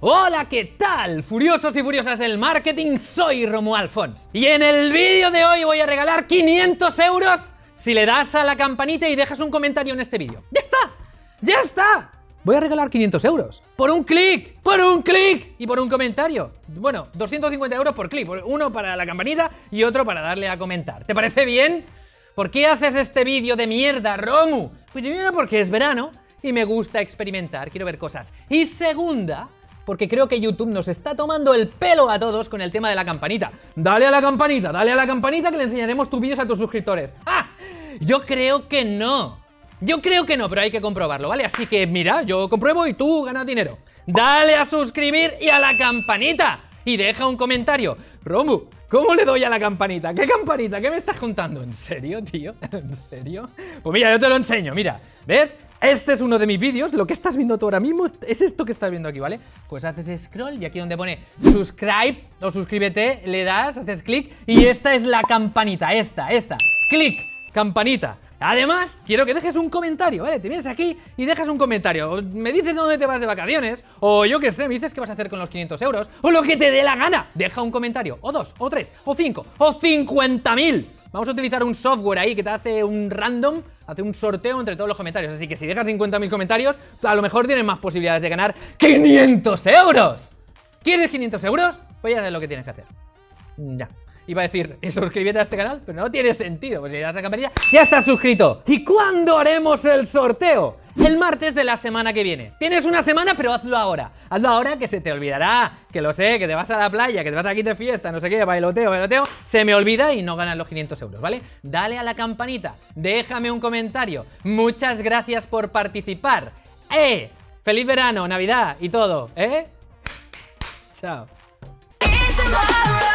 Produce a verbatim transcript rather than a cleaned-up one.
Hola, ¿qué tal? Furiosos y furiosas del marketing, soy Romuald Fons. Y en el vídeo de hoy voy a regalar quinientos euros si le das a la campanita y dejas un comentario en este vídeo. ¡Ya está! ¡Ya está! Voy a regalar quinientos euros. Por un clic, por un clic y por un comentario. Bueno, doscientos cincuenta euros por clic. Uno para la campanita y otro para darle a comentar. ¿Te parece bien? ¿Por qué haces este vídeo de mierda, Romu? Pues primero porque es verano y me gusta experimentar, quiero ver cosas. Y segunda, porque creo que YouTube nos está tomando el pelo a todos con el tema de la campanita. Dale a la campanita, dale a la campanita que le enseñaremos tus vídeos a tus suscriptores. ¡Ah! Yo creo que no. Yo creo que no, pero hay que comprobarlo, ¿vale? Así que mira, yo compruebo y tú ganas dinero. Dale a suscribir y a la campanita. Y deja un comentario. Romu, ¿cómo le doy a la campanita? ¿Qué campanita? ¿Qué me estás contando? ¿En serio, tío? ¿En serio? Pues mira, yo te lo enseño, mira. ¿Ves? Este es uno de mis vídeos. Lo que estás viendo tú ahora mismo es esto que estás viendo aquí, ¿vale? Pues haces scroll y aquí donde pone subscribe o suscríbete, le das, haces clic y esta es la campanita, esta, esta. Clic, campanita. Además, quiero que dejes un comentario, ¿vale? Te vienes aquí y dejas un comentario. Me dices dónde te vas de vacaciones, o yo qué sé, me dices qué vas a hacer con los quinientos euros, o lo que te dé la gana. Deja un comentario, o dos, o tres, o cinco, o cincuenta mil. Vamos a utilizar un software ahí que te hace un random, hace un sorteo entre todos los comentarios. Así que si dejas cincuenta mil comentarios, a lo mejor tienes más posibilidades de ganar quinientos euros. ¿Quieres quinientos euros? Pues ya sabes lo que tienes que hacer. Ya. Iba a decir, suscríbete a este canal, pero no tiene sentido, pues si le das a la campanilla, ya estás suscrito. ¿Y cuándo haremos el sorteo? El martes de la semana que viene. Tienes una semana, pero hazlo ahora. Hazlo ahora que se te olvidará, que lo sé, que te vas a la playa, que te vas aquí de fiesta, no sé qué, bailoteo, bailoteo. Se me olvida y no ganas los quinientos euros, ¿vale? Dale a la campanita, déjame un comentario. Muchas gracias por participar. ¡Eh! ¡Feliz verano, Navidad y todo! ¿Eh? Chao.